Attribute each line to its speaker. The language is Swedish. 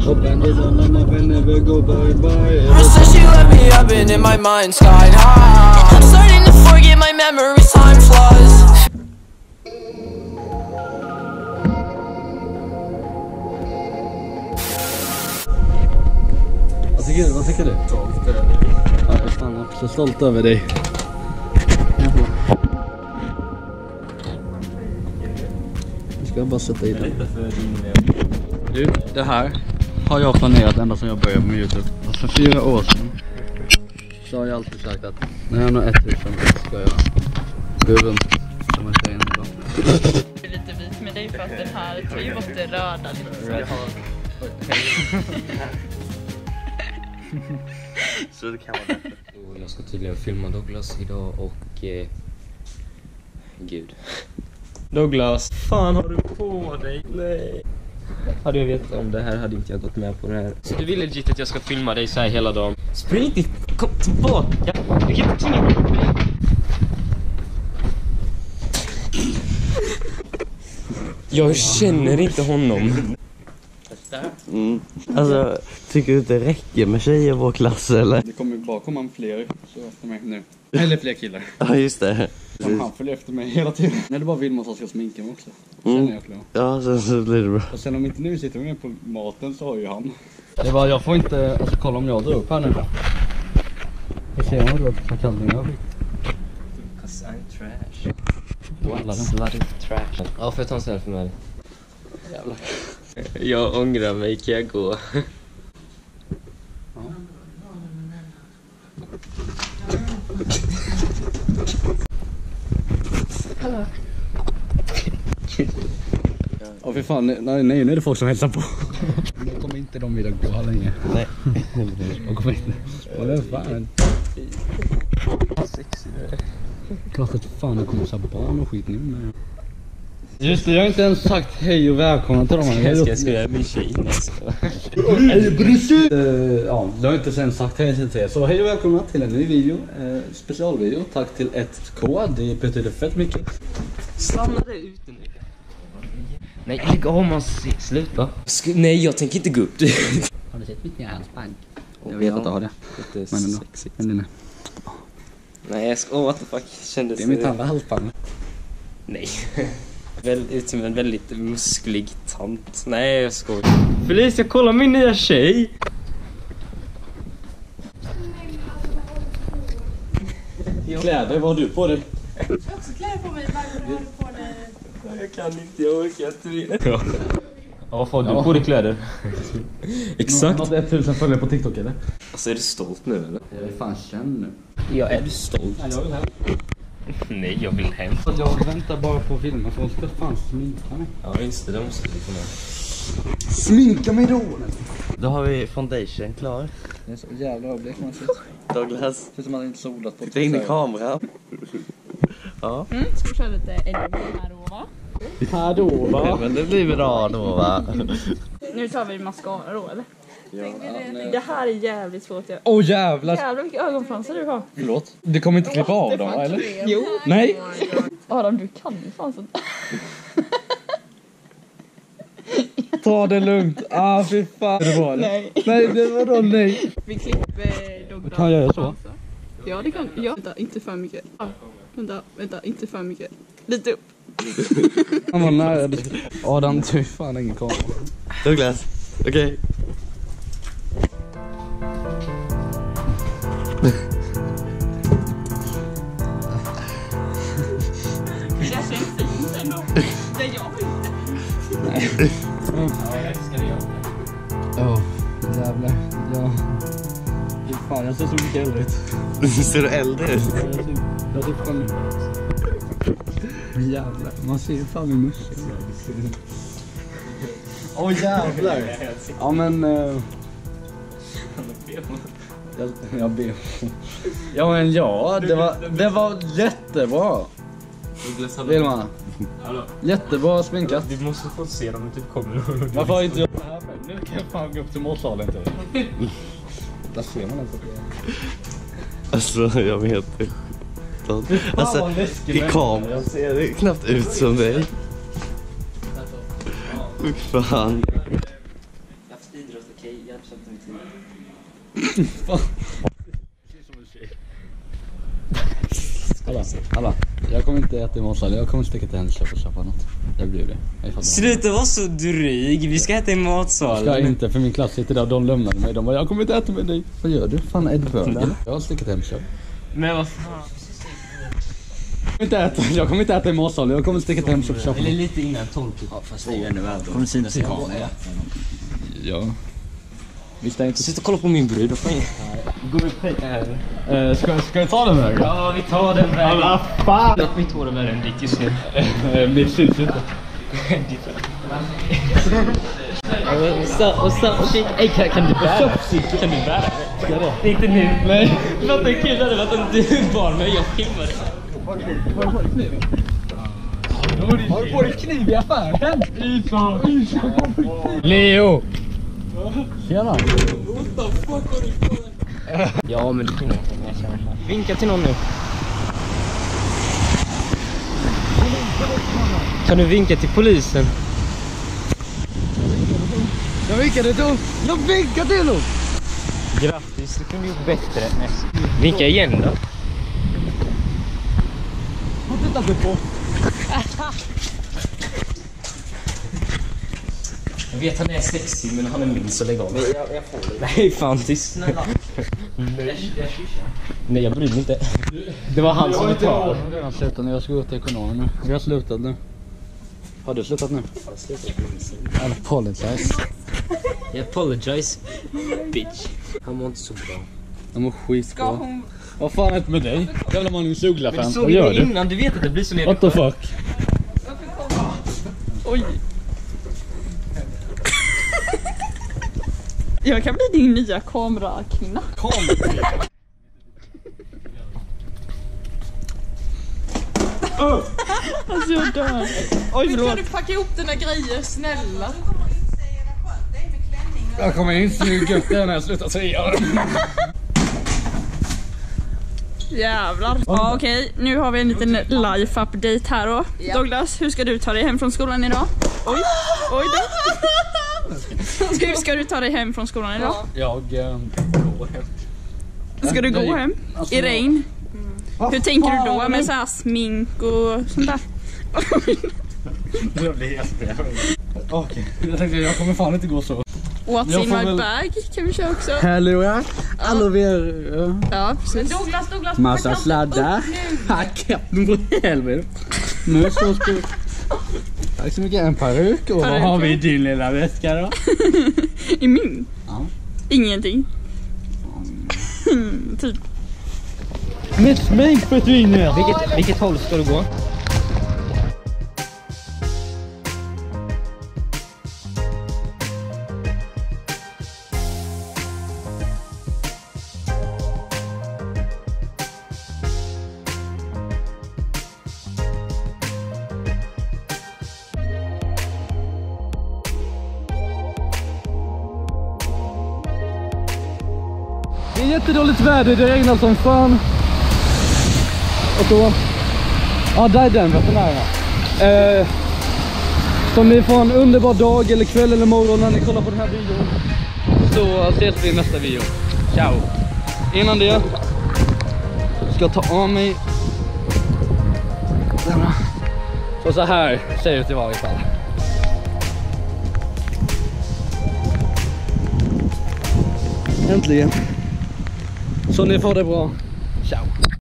Speaker 1: she let me up and in my mind sky high. I'm starting to forget my memories, time flies.
Speaker 2: Vad tycker du? Stolt över dig. Ja, jag är fan också stolt över dig. Jag ska bara sätta i det. Du, det här har jag planerat ända sedan jag började med YouTube. Och för 4 år sedan så har jag alltid sagt att när jag når 1000 ska jag gå runt som en tjej idag.
Speaker 3: Det är lite vit med dig för att den här tar ju bort det röda liksom.
Speaker 4: Så det kan vara det.
Speaker 5: Jag ska tydligen filma Douglas idag och... Gud. Douglas, fan har du på dig? Nej. Hade jag vetat om det här hade inte jag gått med på det här. Så du vill legit att jag ska filma dig så här hela dagen? Spring inte, kom tillbaka. Du kan inte tvinga mig. Jag känner inte honom.
Speaker 4: Alltså, tycker du inte det räcker med tjejer i vår klass eller?
Speaker 2: Det kommer bara komma fler så efter mig nu. Eller fler killar.
Speaker 4: Ja, just det.
Speaker 2: Han följer efter mig hela tiden. När det bara vill man så ska sminka mig också. Känner jag klart.
Speaker 4: Ja, så blir det bra.
Speaker 2: Och sen om inte nu sitter med på maten så har ju han. Det var jag får inte, alltså kolla om jag drar upp här nu. Jag ser om jag drar kallningar.
Speaker 5: Cause I'm trash. What bloody trash. Ja, får jag ta en selfie med dig? Jävlar. Jag ångrar mig, kan jag gå?
Speaker 3: Hallå.
Speaker 2: Ja, för fan, nej, nu är det folk som hälsar på. Nu kommer inte de vilja gå här länge.
Speaker 4: Nej.
Speaker 2: De kommer inte. Vad är det fan?
Speaker 5: Sexig du är.
Speaker 2: Klart att fan det kommer så här barn och skit nu. Men... Just det, jag har inte ens sagt hej och välkomna till dem här.
Speaker 5: Jag ska göra min tjej.
Speaker 2: Ja, jag har inte ens sagt hej till er. Så hej och välkomna till en ny video. Specialvideo. Tack till 1K. Det betyder fett mycket.
Speaker 5: Stanna där ute nu. Nej, lägg av man. Sluta. Nej, jag tänker inte gå upp.
Speaker 2: Har du sett mitt nya halsband? Jag vet att du har det.
Speaker 5: Det
Speaker 2: Men ändå. Men
Speaker 5: nej, jag ska... what the fuck. Kändes
Speaker 2: det är mitt andra halsband.
Speaker 5: Nej. Ut som en väldigt musklig tant. Nej, jag skojar. Felicia, kolla min nya tjej.
Speaker 2: Kläder, vad har du på dig?
Speaker 3: Jag har också kläder på mig. Varför har du på dig?
Speaker 5: Jag kan inte, jag orkar inte. Ja, vad får du på dig kläder? Exakt.
Speaker 2: Något 1000 följare på TikTok eller?
Speaker 5: Alltså, är du stolt nu eller?
Speaker 2: Jag är fan känd nu.
Speaker 5: Ja, är du stolt?
Speaker 2: Nej, jag vill hem.
Speaker 5: Nej, jag vill hem.
Speaker 2: Jag väntar bara på filmen för jag ska fan sminka mig.
Speaker 5: Ja, just det, måste du kunna.
Speaker 2: Sminka mig då!
Speaker 4: Då har vi foundation klar.
Speaker 2: Det är så jävla blek man ser.
Speaker 4: Douglas,
Speaker 2: Det är som man inte solat på.
Speaker 4: titta in i kameran. Ja.
Speaker 3: Ska vi köra lite elva här då va?
Speaker 2: Här då va?
Speaker 4: Men det blir bra då va?
Speaker 3: Nu tar vi mascara då eller?
Speaker 2: Ja,
Speaker 3: Det här är jävligt svårt.
Speaker 2: åh jävlar!
Speaker 3: Jävlar vilka ögonfransar du har.
Speaker 2: Förlåt. Du kommer inte klippa av dem eller?
Speaker 3: Jo.
Speaker 2: Nej!
Speaker 3: Adam, du kan ju fan sånt.
Speaker 2: Ta det lugnt. Ah, fy fan. Det var det.
Speaker 3: Nej.
Speaker 2: Nej, det var då nej.
Speaker 3: Vi klipper Douglas.
Speaker 2: Kan jag göra så?
Speaker 3: Ja, det kan jag. Vänta, inte för mycket. Ah, vänta, inte för mycket. Lite upp.
Speaker 2: Han var nära. Adam, du fan ingen kamera.
Speaker 4: Douglas, okej.
Speaker 3: Det känns fint ändå. Det är jag.
Speaker 2: Nej.
Speaker 5: Ja, jag älskar det.
Speaker 2: Åh, jävlar. Ja. Fy fan, jag ser så mycket äldre ut.
Speaker 4: Ser du äldre ut?
Speaker 2: Jag ser fan... Jävlar, man ser ju fan min muskel. Åh jävlar. Ja men... Jag ber. Ja men ja, det var jättebra. Vilma. Jättebra sminkat.
Speaker 5: Vi måste få se dem typ kommer.
Speaker 2: Varför har inte jag det här för? Nu kan jag fan gå upp till matsalen till. Där ser man inte.
Speaker 4: Alltså, jag vet inte. Alltså, i kameran ser det knappt ut som dig. Fan.
Speaker 5: Idrott, okej. Okej, jag köpte mitt tid.
Speaker 2: Alla. Jag kommer inte äta i matsal. Jag kommer sticka till Hemköp och köpa något. Det blir det.
Speaker 5: Sluta vara så dryg. Vi ska äta i matsalen.
Speaker 2: Jag ska inte, för min klass sitter där och de lämnade mig. De bara, jag kommer inte äta med dig. Vad gör du? Fan, är det bög? Jag har stickat till Hemköp.
Speaker 5: Men vad fan?
Speaker 2: Jag kommer inte äta i matsalen. Jag kommer sticka till Hemköp och köpa
Speaker 5: Eller
Speaker 2: något.
Speaker 5: lite innan 12.
Speaker 6: Ja, fast det är ju ännu värre. Kommer synas i kameran.
Speaker 2: Ja. Visst är inte.
Speaker 5: Sitt och kolla på min brud.
Speaker 2: Går vi på här? Ska vi ta den vägen?
Speaker 5: Ja, vi tar den vägen.
Speaker 2: Alla fan!
Speaker 5: Mitt hår är värre än ditt just nu.
Speaker 2: Mitt syns inte.
Speaker 5: Och så shit. Ey, kan du bära? Kan du bära? Det är inte nu. Nej. Låt en kille hade varit en du barn, men jag filmade.
Speaker 2: Har du på dig kniv i affären? Leo! Tjena!
Speaker 5: Ja, men det är någonting jag känner. Vinka till någon nu. Kan du vinka till polisen?
Speaker 2: Jag vinkade till honom! Jag vinkade till honom!
Speaker 5: Grattis, du kunde gjort bättre. Vinka igen då.
Speaker 2: Vad tittar du på?
Speaker 5: Jag vet han är sexig, men han är min, så lägg av. Jag får det. Nej, fan tyst. Nej, jag bryr mig inte. Det var han som betalade.
Speaker 2: Jag har redan slutat nu, jag ska gå till ekonomen nu. Vi har slutat nu. Har du slutat nu?
Speaker 5: Jag har slutat.
Speaker 2: I apologize.
Speaker 5: Jag apologize, bitch. Han mår inte så bra.
Speaker 2: Jag mår skitbra. Vad fan är det med dig? Jävla man är en
Speaker 5: Men
Speaker 2: Sugla-fan.
Speaker 5: du såg
Speaker 2: Vad gör
Speaker 5: det
Speaker 2: du?
Speaker 5: innan, du vet att det blir så
Speaker 2: What the fuck?
Speaker 3: Oj. Jag kan bli din nya kamerakvinna. Alltså jag dör. Oj, förlåt. Kan du packa ihop dina grejer, snälla?
Speaker 2: Jag kommer in snygg upp där när jag slutar säga.
Speaker 3: Jävlar. Ja, okej. Nu har vi en liten life-update här då. Ja. Douglas, hur ska du ta dig hem från skolan idag? Oj, oj då. Hur ska du ta dig hem från skolan idag?
Speaker 2: Jag går hem.
Speaker 3: Ska du gå hem? I regn? Hur tänker du då med så här smink och sånt där?
Speaker 2: Jag blir helt okej. Jag tänkte jag kommer fan inte gå så.
Speaker 3: What's in my bag kan vi köra också.
Speaker 2: Hallå ja. Aloe vera.
Speaker 3: Ja, precis.
Speaker 7: Douglas,
Speaker 2: Massa sladdar. Hacka. Nu går helvete. Nu så ska tack så mycket. En peruk. Och vad har vi i din lilla väska då?
Speaker 3: I min?
Speaker 2: Ja.
Speaker 3: Ingenting. Typ.
Speaker 2: Mitt smink försvinner.
Speaker 5: Vilket håll ska du gå?
Speaker 2: Det är jättedåligt väder, det regnar som fan. Och då... Ja, där är den veterinären. Så om ni får en underbar dag eller kväll eller morgon när ni kollar på den här videon, så ses vi i nästa video. Ciao! Innan det ska jag ta av mig denna. Så här ser det ut i varje fall. Äntligen. Så ni får det bra. Ciao.